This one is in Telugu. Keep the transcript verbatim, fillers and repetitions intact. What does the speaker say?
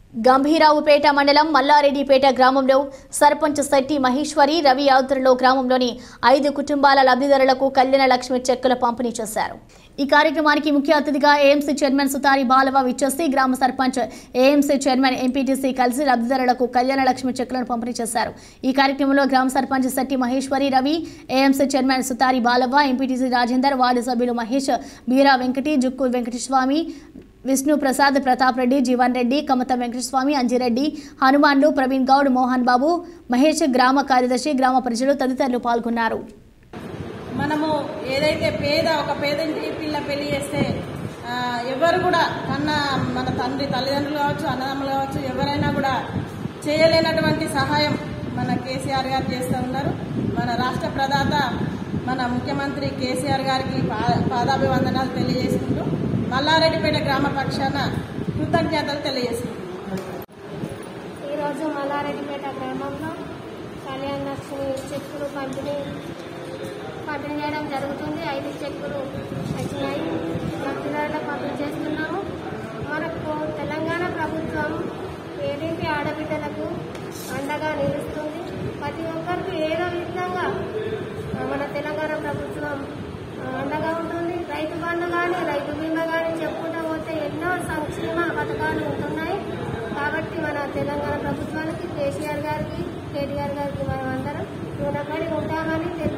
గంభీరావుపేట మండలం మల్లారెడ్డిపేట గ్రామంలో సర్పంచ్ శెట్టి మహేశ్వరి రవి ఆధ్వర్యంలో గ్రామంలోని ఐదు కుటుంబాల లబ్ధిదారులకు కళ్యాణ లక్ష్మి చెక్కుల పంపిణీ చేశారు। ఈ కార్యక్రమానికి ముఖ్య అతిథిగా ఏఎంసీ చైర్మన్ సుతారి బాలవ విచ్చేసి గ్రామ సర్పంచ్ ఏఎంసీ చైర్మన్ ఎంపీటీసీ కలిసి లబ్ధిదారులకు కళ్యాణ లక్ష్మి చెక్కులను పంపిణీ చేశారు। ఈ కార్యక్రమంలో గ్రామ sarpanch Shetty Maheshwari Ravi, AMC chairman Sutari Balava, MPTC Rajender, ward సభ్యులు మహేష్, బీరా వెంకటి, జుక్కు వెంకటస్వామి, విష్ణు ప్రసాద్, ప్రతాప్ రెడ్డి, జీవన్ రెడ్డి, కమత వెంకటస్వామి, అంజిరెడ్డి, హనుమాన్లు, ప్రవీణ్ గౌడ్, మోహన్ బాబు, మహేష్, గ్రామ కార్యదర్శి, గ్రామ ప్రజలు తదితరులు పాల్గొన్నారు। మనము ఏదైతే పేద ఒక పేద పిల్ల పెళ్లి చేస్తే ఎవరు కూడా కన్న మన తండ్రి తల్లిదండ్రులు కావచ్చు, అన్నదమ్ములు కావచ్చు, ఎవరైనా కూడా చేయలేనటువంటి సహాయం మన కేసీఆర్ గారు చేస్తూ ఉన్నారు। మన రాష్ట్ర ప్రదాత మన ముఖ్యమంత్రి కేసీఆర్ గారికి పాదాభివందనాలు తెలియజేసుకుంటూ మల్లారెడ్డిపేట గ్రామ పక్షాన కృతజ్ఞతలు తెలియజేసుకుంటున్నాం। ఈరోజు మల్లారెడ్డిపేట గ్రామంలో కళ్యాణ లక్ష్మి చెక్కులు పంపిణీ పంపిణీ చేయడం జరుగుతుంది। ఐదు చెక్కులు వచ్చినాయి, లబ్ధిదారులకు పంపిణీ చేస్తున్నాము। మనకు తెలంగాణ ప్రభుత్వం ఏడింటి ఆడబిడ్డలకు అండగా నిలుస్తుంది। ప్రతి ఒక్కరికి ఏదో విధంగా మన తెలంగాణ ప్రభుత్వం అండగా ఉంటుంది। రైతు బంధు కానీ రైతు బీమా కానీ చెప్పుకుంటూ పోతే ఎన్నో సంక్షేమ పథకాలు ఉంటున్నాయి। కాబట్టి మన తెలంగాణ ప్రభుత్వానికి, కేసీఆర్ గారికి, కేటీఆర్ గారికి మనం అందరం రుణపడి ఉంటామని